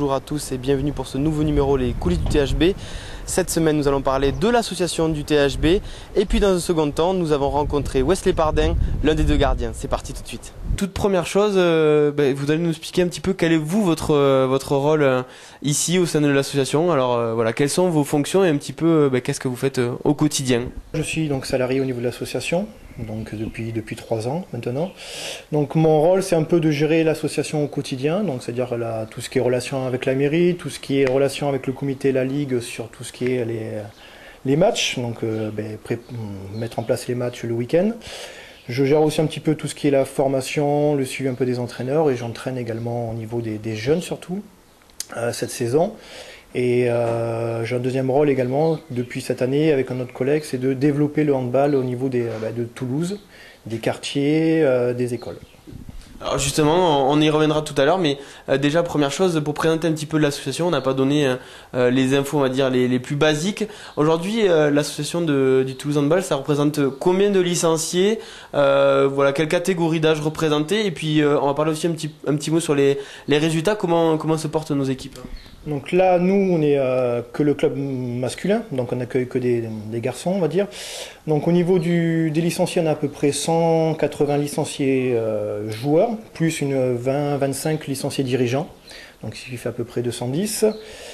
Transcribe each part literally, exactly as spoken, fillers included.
bonjour à tous et bienvenue pour ce nouveau numéro Les coulisses du T H B. Cette semaine nous allons parler de l'association du T H B et puis dans un second temps nous avons rencontré Wesley Pardin, l'un des deux gardiens. C'est parti tout de suite. Toute première chose, euh, bah, vous allez nous expliquer un petit peu quel est vous votre, euh, votre rôle euh, ici au sein de l'association. Alors euh, voilà, quelles sont vos fonctions et un petit peu euh, bah, qu'est-ce que vous faites euh, au quotidien. Je suis donc salarié au niveau de l'association, donc depuis depuis trois ans maintenant. Donc mon rôle c'est un peu de gérer l'association au quotidien, donc c'est-à-dire la, tout ce qui est relation avec la mairie, tout ce qui est relation avec le comité et la ligue sur tout ce qui est les, les matchs, donc euh, ben, pré mettre en place les matchs le week-end. Je gère aussi un petit peu tout ce qui est la formation, le suivi un peu des entraîneurs et j'entraîne également au niveau des, des jeunes surtout euh, cette saison. Et euh, j'ai un deuxième rôle également depuis cette année avec un autre collègue, c'est de développer le handball au niveau des, bah, de Toulouse, des quartiers, euh, des écoles. Alors justement, on y reviendra tout à l'heure, mais euh, déjà première chose, pour présenter un petit peu l'association, on n'a pas donné euh, les infos, on va dire, les, les plus basiques. Aujourd'hui, euh, l'association du Toulouse Handball, ça représente combien de licenciés, euh, voilà, quelle catégorie d'âge représentée, et puis euh, on va parler aussi un petit, un petit mot sur les, les résultats, comment, comment se portent nos équipes. Donc là, nous, on est euh, que le club masculin, donc on n'accueille que des, des garçons, on va dire. Donc au niveau du, des licenciés, on a à peu près cent quatre-vingts licenciés euh, joueurs, plus une vingt à vingt-cinq licenciés dirigeants, donc ce qui fait à peu près deux cent dix.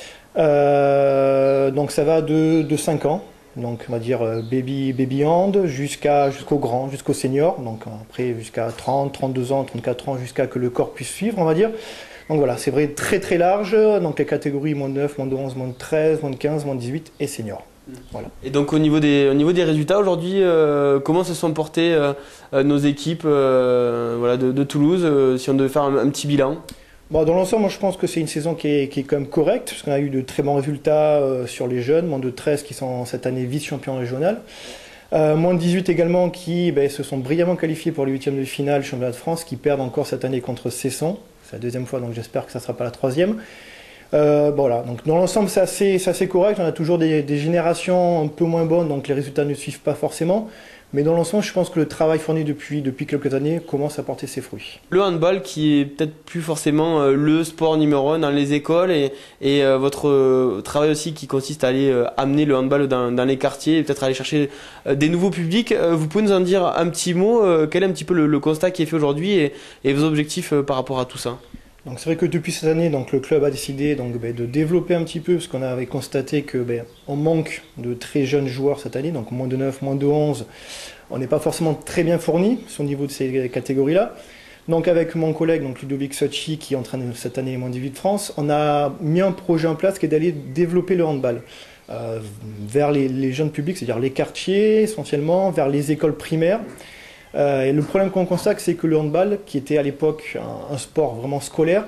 Euh, donc ça va de, de cinq ans, donc on va dire baby, baby hand, jusqu'à, jusqu'au grand, jusqu'au senior, donc après jusqu'à trente, trente-deux ans, trente-quatre ans, jusqu'à que le corps puisse suivre, on va dire. Donc voilà, c'est vrai très très large, donc les catégories moins de neuf, moins de onze, moins de treize, moins de quinze, moins de dix-huit et senior. Voilà. Et donc au niveau des, au niveau des résultats aujourd'hui, euh, comment se sont portées euh, nos équipes euh, voilà, de, de Toulouse, euh, si on devait faire un, un petit bilan? Bon, dans l'ensemble, moi je pense que c'est une saison qui est, qui est quand même correcte, parce qu'on a eu de très bons résultats euh, sur les jeunes, moins de treize qui sont cette année vice-champions régional. Euh, moins de dix-huit également qui ben, se sont brillamment qualifiés pour les huitièmes de finale championnat de France, qui perdent encore cette année contre Cesson. C'est la deuxième fois, donc j'espère que ça ne sera pas la troisième. Euh, bon, voilà. Donc, dans l'ensemble, c'est assez, assez correct. On a toujours des, des générations un peu moins bonnes, donc les résultats ne suivent pas forcément. Mais dans l'ensemble, je pense que le travail fourni depuis, depuis quelques années commence à porter ses fruits. Le handball qui est peut-être plus forcément euh, le sport numéro un dans les écoles et, et euh, votre euh, travail aussi qui consiste à aller euh, amener le handball dans, dans les quartiers et peut-être aller chercher euh, des nouveaux publics. Euh, vous pouvez nous en dire un petit mot, euh, quel est un petit peu le, le constat qui est fait aujourd'hui et, et vos objectifs euh, par rapport à tout ça? Donc c'est vrai que depuis cette année, donc, le club a décidé donc, ben, de développer un petit peu, parce qu'on avait constaté que ben, on manque de très jeunes joueurs cette année, donc moins de neuf, moins de onze. On n'est pas forcément très bien fourni au niveau de ces catégories-là. Donc avec mon collègue donc Ludovic Sochi, qui entraîne cette année les moins dix-huit de France, on a mis un projet en place qui est d'aller développer le handball euh, vers les, les jeunes publics, c'est-à-dire les quartiers essentiellement, vers les écoles primaires. Euh, et le problème qu'on constate, c'est que le handball, qui était à l'époque un, un sport vraiment scolaire,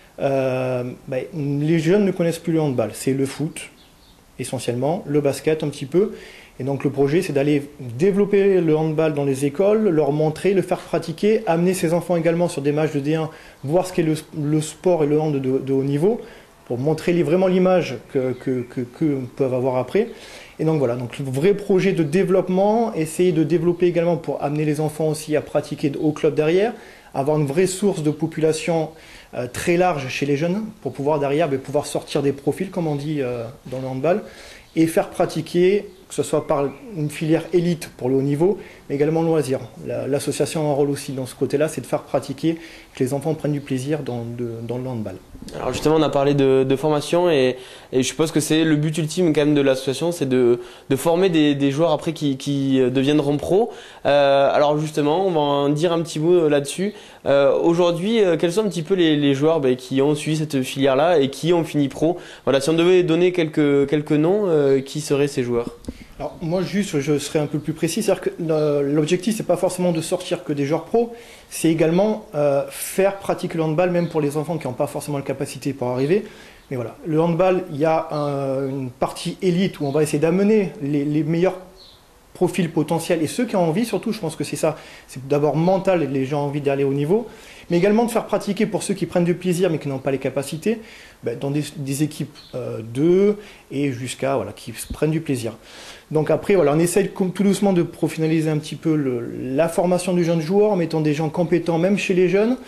euh, ben, les jeunes ne connaissent plus le handball. C'est le foot, essentiellement, le basket un petit peu. Et donc le projet, c'est d'aller développer le handball dans les écoles, leur montrer, le faire pratiquer, amener ces enfants également sur des matchs de D un, voir ce qu'est le, le sport et le hand de, de haut niveau, pour montrer les, vraiment l'image que, que, que, que peuvent avoir après. Et donc voilà, donc le vrai projet de développement, essayer de développer également pour amener les enfants aussi à pratiquer au club derrière, avoir une vraie source de population euh, très large chez les jeunes, pour pouvoir derrière ben, pouvoir sortir des profils, comme on dit euh, dans le handball, et faire pratiquer, que ce soit par une filière élite pour le haut niveau, mais également le loisir. L'association a un rôle aussi dans ce côté-là, c'est de faire pratiquer, que les enfants prennent du plaisir dans, de, dans le handball. Alors justement, on a parlé de, de formation et, et je suppose que c'est le but ultime quand même de l'association, c'est de, de former des, des joueurs après qui, qui deviendront pros. Euh, alors justement, on va en dire un petit mot là-dessus. Euh, Aujourd'hui, euh, quels sont un petit peu les, les joueurs ben, qui ont suivi cette filière-là et qui ont fini pro? Voilà, si on devait donner quelques, quelques noms, euh, qui seraient ces joueurs? Alors moi juste, je serais un peu plus précis, c'est-à-dire que l'objectif c'est pas forcément de sortir que des joueurs pros, c'est également euh, faire pratiquer le handball même pour les enfants qui n'ont pas forcément la capacité pour arriver. Mais voilà, le handball, il y a un, une partie élite où on va essayer d'amener les, les meilleurs profils potentiels et ceux qui ont envie surtout, je pense que c'est ça, c'est d'abord mental, les gens ont envie d'aller au niveau, mais également de faire pratiquer pour ceux qui prennent du plaisir mais qui n'ont pas les capacités, ben, dans des, des équipes euh, deux et jusqu'à voilà, qui prennent du plaisir. Donc après, voilà, on essaye tout doucement de professionnaliser un petit peu le, la formation du jeune joueur en mettant des gens compétents même chez les jeunes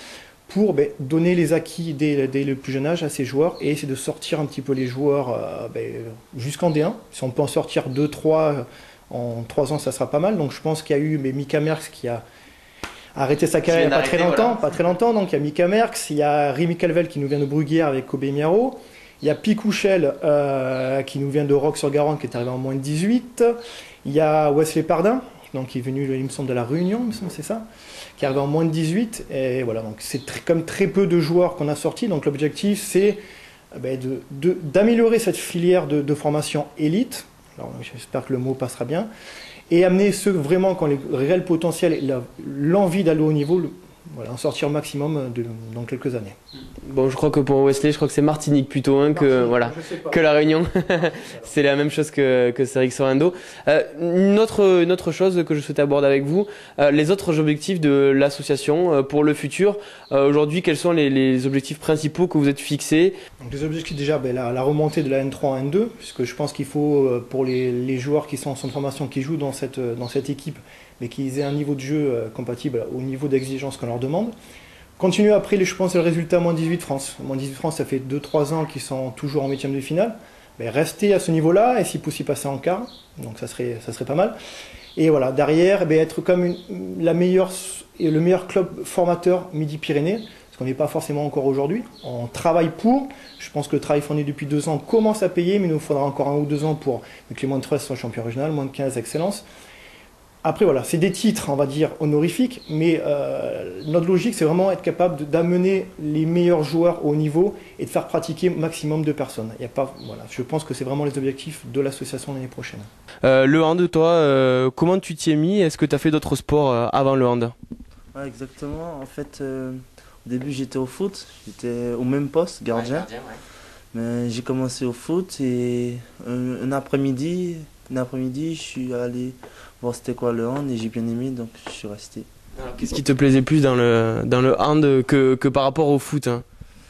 pour ben, donner les acquis dès, dès le plus jeune âge à ces joueurs et essayer de sortir un petit peu les joueurs euh, ben, jusqu'en D un. Si on peut en sortir deux trois en trois ans, ça sera pas mal. Donc je pense qu'il y a eu mais Mika Merckx qui a arrêté sa carrière il n'y a pas très longtemps. Voilà. Pas très longtemps. Donc il y a Mika Merckx, il y a Rémi Calvel qui nous vient de Bruguière avec Kobe Miaro. Il y a Picouchel euh, qui nous vient de Roques-sur-Garonne qui est arrivé en moins de dix-huit. Il y a Wesley Pardin, donc qui est venu, il me semble, de la Réunion, il me semble, c'est ça, qui est arrivé en moins de dix-huit. Et voilà, donc c'est comme très peu de joueurs qu'on a sortis. Donc l'objectif, c'est ben, de, de, d'améliorer cette filière de, de formation élite. Alors j'espère que le mot passera bien. Et amener ceux vraiment qui ont les réels potentiels et l'envie d'aller au niveau, le, voilà, en sortir au maximum de, dans quelques années. Bon, je crois que pour Wesley, je crois que c'est Martinique plutôt hein, que, Martinique, voilà, que la Réunion. C'est la même chose que, que Céric Sorendo. Euh, une, autre, une autre chose que je souhaitais aborder avec vous, euh, les autres objectifs de l'association euh, pour le futur. Euh, Aujourd'hui, quels sont les, les objectifs principaux que vous êtes fixés? Donc, les objectifs déjà, ben, la, la remontée de la N trois en N deux, puisque je pense qu'il faut, pour les, les joueurs qui sont en centre de formation, qui jouent dans cette, dans cette équipe, mais qu'ils aient un niveau de jeu euh, compatible au niveau d'exigence qu'on leur demande. Continuer après, je pense, le résultat moins dix-huit France. moins dix-huit France, ça fait deux trois ans qu'ils sont toujours en huitième de finale. Mais rester à ce niveau-là, et si possible passer en quart, donc ça serait, ça serait pas mal. Et voilà, derrière, ben, être comme une, la meilleure, le meilleur club formateur Midi-Pyrénées, parce qu'on n'est pas forcément encore aujourd'hui. On travaille pour, je pense que le travail fourni depuis deux ans commence à payer, mais il nous faudra encore un ou deux ans pour que les moins de treize soient champions régionaux, moins de quinze excellence. Après, voilà, c'est des titres, on va dire, honorifiques, mais euh, notre logique, c'est vraiment être capable d'amener les meilleurs joueurs au haut niveau et de faire pratiquer maximum de personnes. Il y a pas, voilà, je pense que c'est vraiment les objectifs de l'association l'année prochaine. Euh, le hand, toi, euh, comment tu t'y es mis? Est-ce que tu as fait d'autres sports euh, avant le hand? Ouais, exactement. En fait, euh, au début, j'étais au foot, j'étais au même poste, gardien. Ouais, gardien ouais. Mais j'ai commencé au foot et un, un après-midi, un après-midi, je suis allé voir c'était quoi le hand et j'ai bien aimé, donc je suis resté. Qu'est-ce qui te plaisait plus dans le, dans le hand que, que par rapport au foot hein?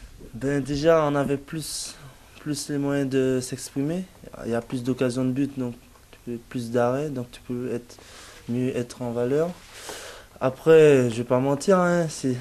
Ben déjà, on avait plus, plus les moyens de s'exprimer. Il y a plus d'occasions de but, donc tu peux plus d'arrêts, donc tu peux être, mieux être en valeur. Après, je vais pas mentir, hein, c'est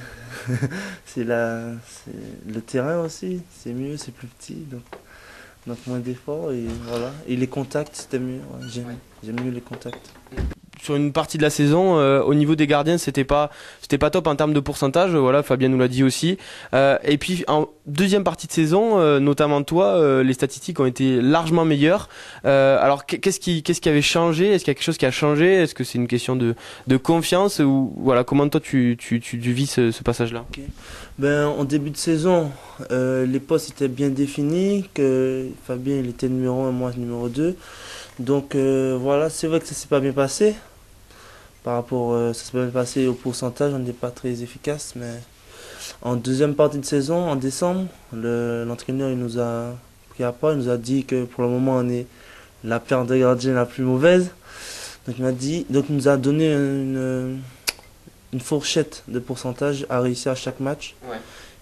le terrain aussi, c'est mieux, c'est plus petit, donc, donc moins d'efforts et voilà. Et les contacts, c'était mieux, ouais, j'aime ouais. mieux les contacts. Sur une partie de la saison, euh, au niveau des gardiens, c'était pas, c'était pas top en termes de pourcentage. Voilà, Fabien nous l'a dit aussi. Euh, et puis en deuxième partie de saison, euh, notamment toi, euh, les statistiques ont été largement meilleures. Euh, alors qu'est-ce qui, qu'est-ce qui avait changé? Est-ce qu'il y a quelque chose qui a changé? Est-ce que c'est une question de, de confiance ou voilà, comment toi tu, tu, tu, tu vis ce, ce passage-là? Okay. Ben en début de saison, euh, les postes étaient bien définis. Que Fabien il était numéro un, moi numéro deux. Donc euh, voilà, c'est vrai que ça s'est pas bien passé. Par rapport, euh, ça s'est pas bien passé au pourcentage, on n'est pas très efficace. Mais en deuxième partie de saison, en décembre, l'entraîneur il nous a pris à part, il nous a dit que pour le moment on est la paire de gardiens la plus mauvaise. Donc il m'a dit, donc il nous a donné une, une fourchette de pourcentage à réussir à chaque match. Ouais.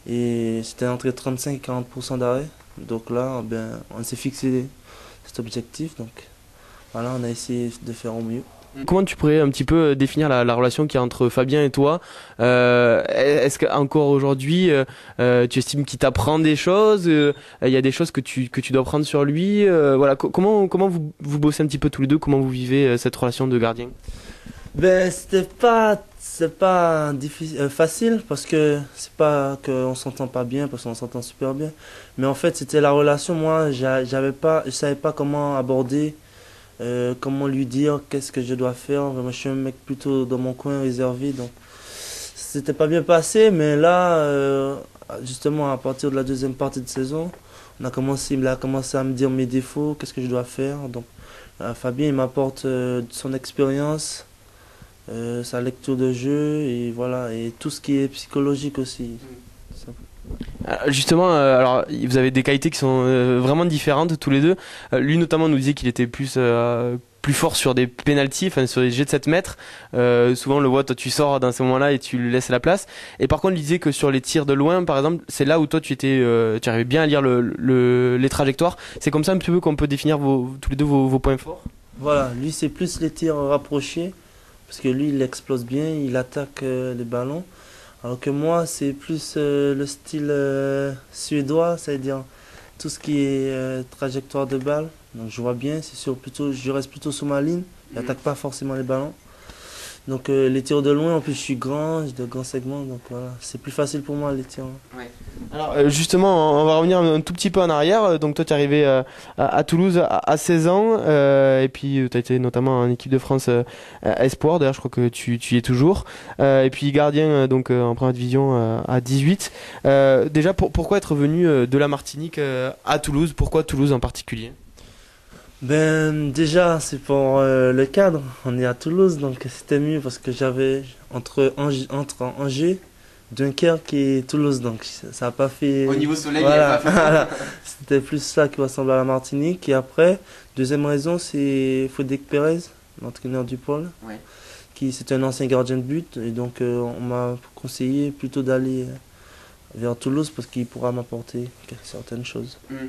Et c'était entre trente-cinq et quarante pour cent d'arrêt. Donc là, ben, on s'est fixé cet objectif. Donc voilà, on a essayé de faire au mieux. Comment tu pourrais un petit peu définir la, la relation qu'il y a entre Fabien et toi? euh, Est-ce qu'encore aujourd'hui, euh, tu estimes qu'il t'apprend des choses? Il euh, y a des choses que tu, que tu dois prendre sur lui? euh, voilà, comment, comment vous, vous bossez un petit peu tous les deux? Comment vous vivez euh, cette relation de gardien? Ben, c'était pas, c'est pas difficile, euh, facile parce que c'est pas qu'on s'entend pas bien, parce qu'on s'entend super bien. Mais en fait, c'était la relation. Moi, j'avais pas, je savais pas comment aborder. Euh, comment lui dire qu'est-ce que je dois faire. Moi je suis un mec plutôt dans mon coin réservé, donc c'était pas bien passé, mais là euh, justement à partir de la deuxième partie de saison on a commencé, il a commencé à me dire mes défauts, qu'est-ce que je dois faire. Donc euh, Fabien il m'apporte euh, son expérience, euh, sa lecture de jeu et voilà, et tout ce qui est psychologique aussi. Justement, euh, alors vous avez des qualités qui sont euh, vraiment différentes tous les deux. Euh, lui notamment nous disait qu'il était plus euh, plus fort sur des pénaltys, enfin sur des jets de sept mètres. Euh, souvent on le voit, toi tu sors dans ces moments-là et tu lui laisses la place. Et par contre il disait que sur les tirs de loin, par exemple, c'est là où toi tu étais, euh, tu arrivais bien à lire le, le, les trajectoires. C'est comme ça un petit peu qu'on peut définir vos, tous les deux vos, vos points forts. Voilà, lui c'est plus les tirs rapprochés parce que lui il explose bien, il attaque euh, les ballons. Alors que moi, c'est plus euh, le style euh, suédois, c'est-à-dire tout ce qui est euh, trajectoire de balle. Donc je vois bien, c'est sûr, plutôt, je reste plutôt sous ma ligne, je n'attaque pas forcément les ballons. Donc euh, les tirs de loin, en plus je suis grand, j'ai de grands segments, donc voilà, c'est plus facile pour moi les tirs. Ouais. Alors euh, justement, on va revenir un tout petit peu en arrière. Donc toi tu es arrivé euh, à, à Toulouse à, à seize ans, euh, et puis tu as été notamment en équipe de France euh, Espoir, d'ailleurs je crois que tu, tu y es toujours. Euh, et puis gardien euh, donc, euh, en première division euh, à dix-huit. Euh, déjà pour, pourquoi être venu euh, de la Martinique euh, à Toulouse? Pourquoi Toulouse en particulier? Ben déjà c'est pour euh, le cadre, on est à Toulouse donc c'était mieux parce que j'avais entre Angers, entre Angers, Dunkerque et Toulouse donc ça n'a pas fait... Au niveau soleil, voilà, il n'y a pas fait... voilà. C'était plus ça qui ressemble à la Martinique. Et après, deuxième raison c'est Frédéric Pérez, l'entraîneur du pôle, ouais. qui c'est un ancien gardien de but et donc euh, on m'a conseillé plutôt d'aller vers Toulouse parce qu'il pourra m'apporter certaines choses. Mm.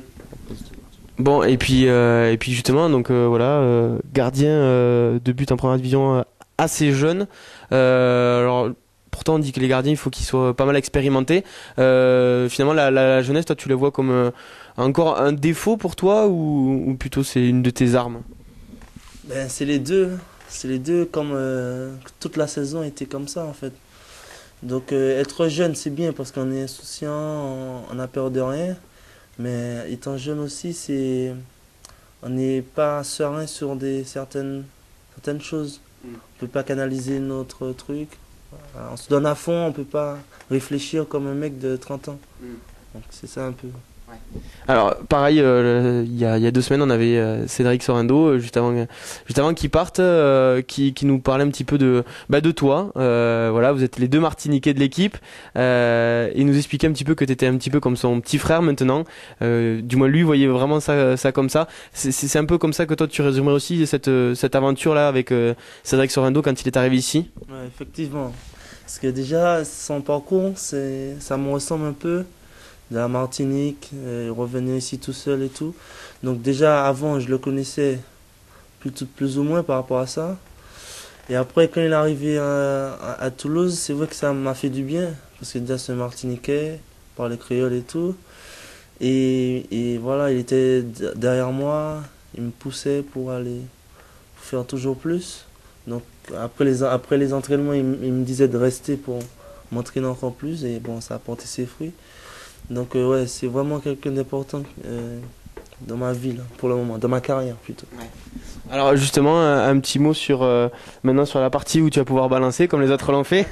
Bon et puis euh, et puis justement donc euh, voilà euh, gardien euh, de but en première division euh, assez jeune. Euh, alors pourtant on dit que les gardiens il faut qu'ils soient pas mal expérimentés. Euh, finalement la, la, la jeunesse toi tu le vois comme euh, encore un défaut pour toi ou, ou plutôt c'est une de tes armes? Ben c'est les deux, c'est les deux comme euh, toute la saison était comme ça en fait. Donc euh, être jeune c'est bien parce qu'on est insouciant, on n'a peur de rien. Mais étant jeune aussi, c'est on n'est pas serein sur des certaines, certaines choses. Mm. On ne peut pas canaliser notre truc. On se donne à fond, on ne peut pas réfléchir comme un mec de trente ans. Mm. Donc c'est ça un peu. Ouais. Alors pareil, euh, il y, a, il y a deux semaines on avait euh, Cédric Sorendo euh, juste avant, juste avant qu'il parte, euh, qui, qui nous parlait un petit peu de, bah, de toi. Euh, voilà, vous êtes les deux Martiniquais de l'équipe. Euh, il nous expliquait un petit peu que tu étais un petit peu comme son petit frère maintenant. Euh, du moins lui voyait vraiment ça, ça comme ça. C'est, c'est un peu comme ça que toi tu résumerais aussi cette, cette aventure là avec euh, Cédric Sorendo quand il est arrivé ici. Ouais, effectivement. Parce que déjà son parcours, c'est, ça me ressemble un peu. De la Martinique, euh, revenir ici tout seul et tout. Donc déjà avant je le connaissais plus, plus ou moins par rapport à ça. Et après quand il est arrivé à, à, à Toulouse, c'est vrai que ça m'a fait du bien. Parce que déjà c'est un Martiniquais, parlait créole et tout. Et, et voilà, il était derrière moi, il me poussait pour aller pour faire toujours plus. Donc après les, après les entraînements, il, il me disait de rester pour m'entraîner encore plus. Et bon, ça a porté ses fruits. Donc euh, ouais, c'est vraiment quelqu'un d'important euh, dans ma vie, là, pour le moment, dans ma carrière plutôt. Ouais. Alors justement, un, un petit mot sur euh, maintenant sur la partie où tu vas pouvoir balancer comme les autres l'ont fait.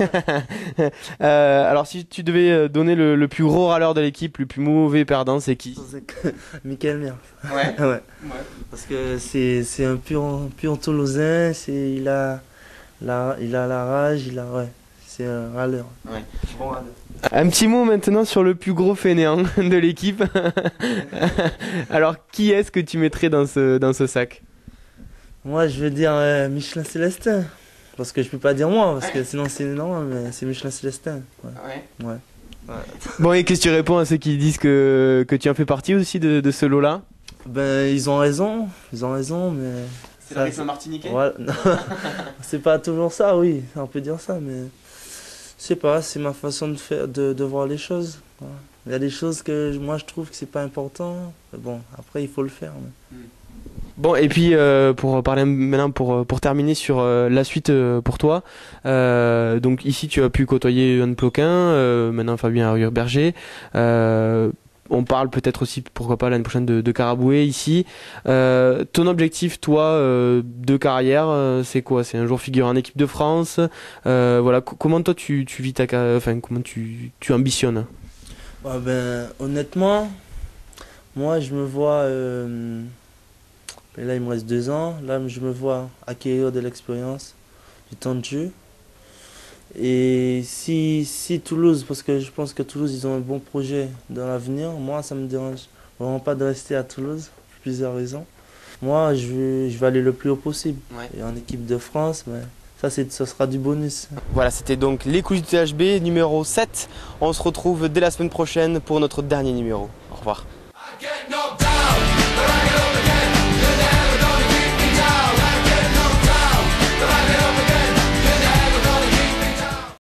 euh, alors si tu devais donner le, le plus gros râleur de l'équipe, le plus mauvais perdant, c'est qui? Michael Merck. Ouais. ouais. ouais. Parce que c'est c'est un pur pur Toulousain, c'est il a la il a la rage, il a ouais, c'est un râleur. Ouais. Bon râleur. Un petit mot maintenant sur le plus gros fainéant de l'équipe. Alors, qui est-ce que tu mettrais dans ce, dans ce sac? Moi, je veux dire euh, Michelin Célestin. Parce que je peux pas dire moi, parce que sinon c'est normal, mais c'est Michelin Célestin. Ouais. Ouais. ouais. ouais. Bon, et qu'est-ce que tu réponds à ceux qui disent que, que tu en fais partie aussi de, de ce lot-là? Ben, ils ont raison, ils ont raison, mais... C'est la rythme martiniquais? Ouais. C'est pas toujours ça, oui, on peut dire ça, mais... Je sais pas, c'est ma façon de faire, de, de voir les choses. Il y a des choses que moi je trouve que c'est pas important. Mais bon, après il faut le faire. Mais... Bon, et puis euh, pour parler maintenant, pour, pour terminer sur euh, la suite euh, pour toi. Euh, donc ici tu as pu côtoyer Yohan Ploquin, euh, maintenant Fabien Arthur-Berger. Euh, On parle peut-être aussi, pourquoi pas, l'année prochaine de, de Karaboué ici. Euh, ton objectif, toi, euh, de carrière, euh, c'est quoi? C'est un jour figurer en équipe de France. Euh, voilà, C- comment toi tu, tu vis ta carrière, enfin comment tu, tu ambitionnes? Ouais, ben, honnêtement, moi je me vois. Euh, là il me reste deux ans. Là je me vois acquérir de l'expérience, du temps de jeu. Et si, si Toulouse, parce que je pense que Toulouse, ils ont un bon projet dans l'avenir, moi, ça me dérange vraiment pas de rester à Toulouse, pour plusieurs raisons. Moi, je vais, je vais aller le plus haut possible. Ouais. Et en équipe de France, mais ça, c'est, ça sera du bonus. Voilà, c'était donc les coulisses du T H B numéro sept. On se retrouve dès la semaine prochaine pour notre dernier numéro. Au revoir.